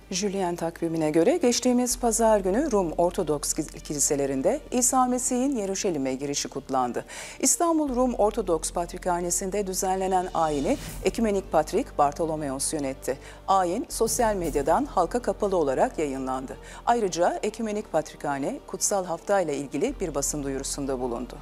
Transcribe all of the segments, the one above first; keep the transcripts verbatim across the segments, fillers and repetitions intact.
Julian takvimine göre geçtiğimiz pazar günü Rum Ortodoks kiliselerinde İsa Mesih'in Yeruşalim'e girişi kutlandı. İstanbul Rum Ortodoks Patrikhanesi'nde düzenlenen ayini Ekümenik Patrik Bartolomeos yönetti. Ayin sosyal medyadan halka kapalı olarak yayınlandı. Ayrıca Ekümenik Patrikhane kutsal hafta ile ilgili bir basın duyurusunda bulundu.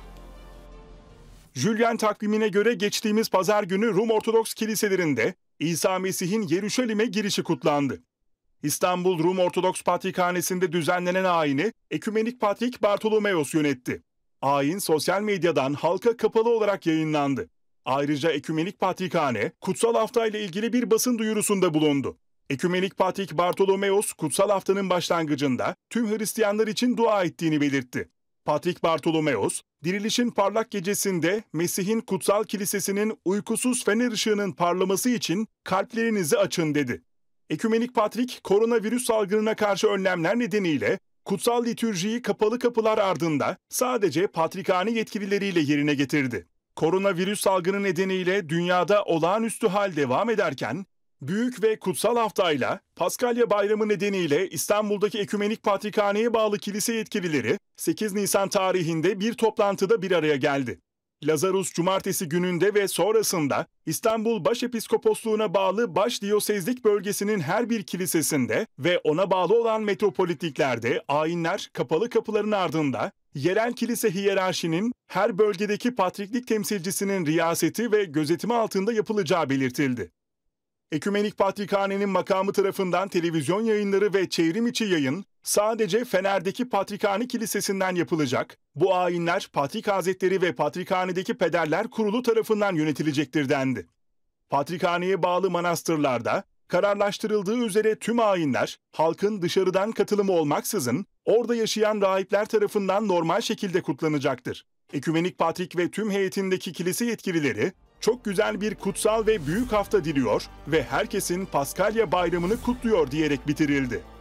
Julian takvimine göre geçtiğimiz pazar günü Rum Ortodoks kiliselerinde İsa Mesih'in Yeruşalim'e girişi kutlandı. İstanbul Rum Ortodoks Patrikhanesi'nde düzenlenen ayini Ekümenik Patrik Bartolomeos yönetti. Ayin sosyal medyadan halka kapalı olarak yayınlandı. Ayrıca Ekümenik Patrikhane kutsal hafta ile ilgili bir basın duyurusunda bulundu. Ekümenik Patrik Bartolomeos kutsal haftanın başlangıcında tüm Hristiyanlar için dua ettiğini belirtti. Patrik Bartolomeos, dirilişin parlak gecesinde Mesih'in kutsal kilisesinin uykusuz fener ışığının parlaması için kalplerinizi açın dedi. Ekümenik Patrik, koronavirüs salgınına karşı önlemler nedeniyle kutsal litürjiyi kapalı kapılar ardında sadece patrikhane yetkilileriyle yerine getirdi. Koronavirüs salgını nedeniyle dünyada olağanüstü hal devam ederken, Büyük ve Kutsal Hafta'yla Paskalya Bayramı nedeniyle İstanbul'daki Ekümenik Patrikhane'ye bağlı kilise yetkilileri sekiz Nisan tarihinde bir toplantıda bir araya geldi. Lazarus Cumartesi gününde ve sonrasında İstanbul Başepiskoposluğu'na bağlı Başdiyosezlik bölgesinin her bir kilisesinde ve ona bağlı olan metropolitliklerde ayinler kapalı kapıların ardında yerel kilise hiyerarşinin her bölgedeki patriklik temsilcisinin riyaseti ve gözetimi altında yapılacağı belirtildi. Ekümenik Patrikhane'nin makamı tarafından televizyon yayınları ve çevrim içi yayın sadece Fener'deki Patrikhane Kilisesi'nden yapılacak. Bu ayinler Patrik Hazretleri ve Patrikhane'deki Pederler Kurulu tarafından yönetilecektir dendi. Patrikhane'ye bağlı manastırlarda kararlaştırıldığı üzere tüm ayinler halkın dışarıdan katılımı olmaksızın orada yaşayan rahipler tarafından normal şekilde kutlanacaktır. Ekümenik Patrik ve tüm heyetindeki kilise yetkilileri çok güzel bir kutsal ve büyük hafta diliyor ve herkesin Paskalya Bayramını kutluyor diyerek bitirildi.